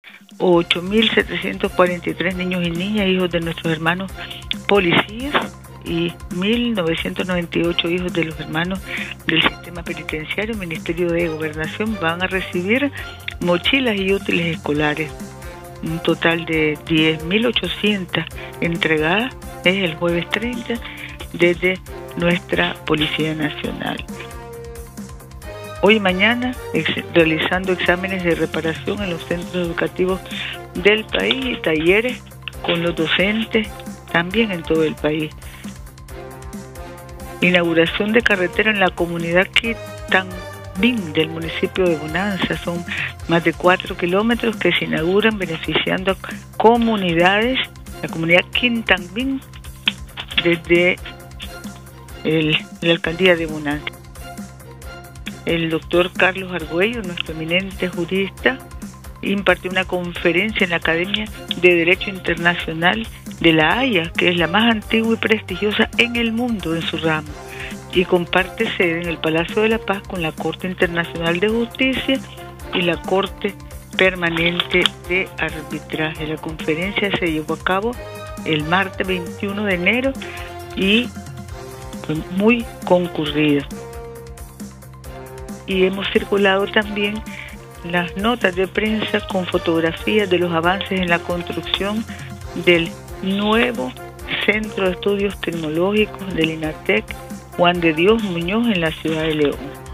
8.743 niños y niñas, hijos de nuestros hermanos policías, y 1.998 hijos de los hermanos del sistema penitenciario. El Ministerio de Gobernación van a recibir mochilas y útiles escolares. Un total de 10.800 entregadas es el jueves 30 desde nuestra Policía Nacional. Hoy y mañana realizando exámenes de reparación en los centros educativos del país y talleres con los docentes también en todo el país. Inauguración de carretera en la comunidad Quintambín del municipio de Bonanza. Son más de 4 kilómetros que se inauguran beneficiando a comunidades, la comunidad Quintambín desde la alcaldía de Bonanza. El doctor Carlos Argüello, nuestro eminente jurista, impartió una conferencia en la Academia de Derecho Internacional de La Haya, que es la más antigua y prestigiosa en el mundo en su ramo, y comparte sede en el Palacio de la Paz con la Corte Internacional de Justicia y la Corte Permanente de Arbitraje. La conferencia se llevó a cabo el martes 21 de enero y fue muy concurrida. Y hemos circulado también las notas de prensa con fotografías de los avances en la construcción del nuevo Centro de Estudios Tecnológicos del INATEC Juan de Dios Muñoz en la ciudad de León.